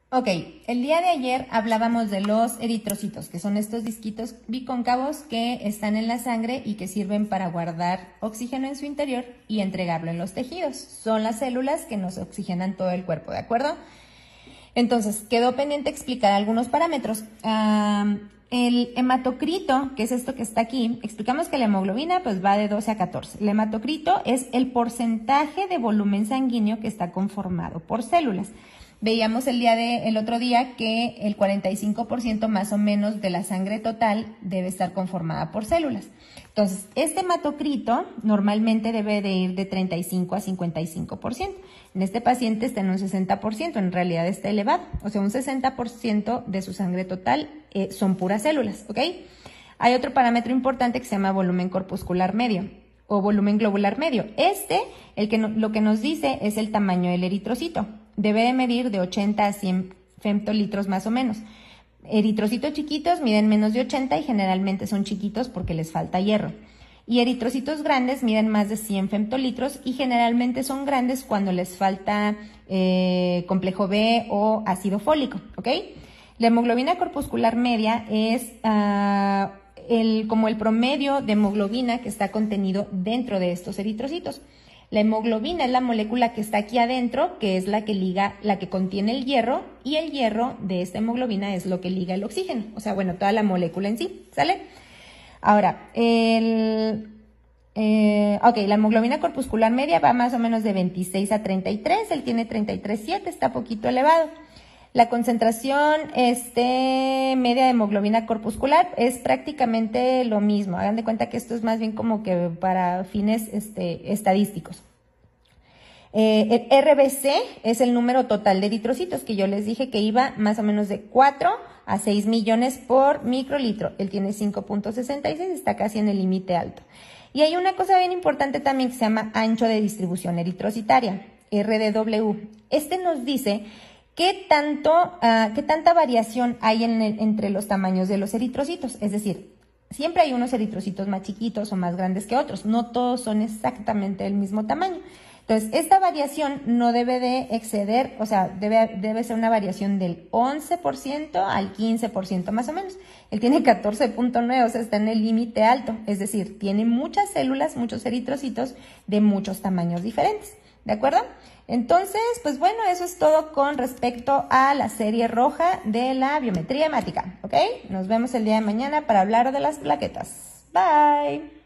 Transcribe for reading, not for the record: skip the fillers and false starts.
Ok, el día de ayer hablábamos de los eritrocitos, que son estos disquitos bicóncavos que están en la sangre y que sirven para guardar oxígeno en su interior y entregarlo en los tejidos. Son las células que nos oxigenan todo el cuerpo, ¿de acuerdo? Entonces, quedó pendiente explicar algunos parámetros. El hematocrito, que es esto que está aquí, explicamos que la hemoglobina pues va de 12 a 14. El hematocrito es el porcentaje de volumen sanguíneo que está conformado por células. Veíamos el otro día que el 45% más o menos de la sangre total debe estar conformada por células. Entonces, este hematocrito normalmente debe de ir de 35 a 55%. En este paciente está en un 60%, en realidad está elevado. O sea, un 60% de su sangre total son puras células, ¿ok? Hay otro parámetro importante que se llama volumen corpuscular medio o volumen globular medio. Lo que nos dice es el tamaño del eritrocito. Debe de medir de 80 a 100 femtolitros más o menos. Eritrocitos chiquitos miden menos de 80 y generalmente son chiquitos porque les falta hierro. Y eritrocitos grandes miden más de 100 femtolitros y generalmente son grandes cuando les falta complejo B o ácido fólico, ¿ok? La hemoglobina corpuscular media es como el promedio de hemoglobina que está contenido dentro de estos eritrocitos. La hemoglobina es la molécula que está aquí adentro, que es la que contiene el hierro, y el hierro de esta hemoglobina es lo que liga el oxígeno. O sea, bueno, toda la molécula en sí, ¿sale? Ahora, la hemoglobina corpuscular media va más o menos de 26 a 33, él tiene 33,7, está poquito elevado. La concentración media de hemoglobina corpuscular es prácticamente lo mismo. Hagan de cuenta que esto es más bien como que para fines estadísticos. El RBC es el número total de eritrocitos, que yo les dije que iba más o menos de 4 a 6 millones por microlitro. Él tiene 5.66, está casi en el límite alto. Y hay una cosa bien importante también que se llama ancho de distribución eritrocitaria, RDW. Nos dice ¿qué tanta variación hay entre los tamaños de los eritrocitos? Es decir, siempre hay unos eritrocitos más chiquitos o más grandes que otros. No todos son exactamente del mismo tamaño. Entonces, esta variación no debe de exceder, o sea, debe ser una variación del 11% al 15% más o menos. Él tiene 14.9, o sea, está en el límite alto. Es decir, tiene muchas células, muchos eritrocitos de muchos tamaños diferentes. ¿De acuerdo? Entonces, pues bueno, eso es todo con respecto a la serie roja de la biometría hemática, ¿ok? Nos vemos el día de mañana para hablar de las plaquetas. Bye.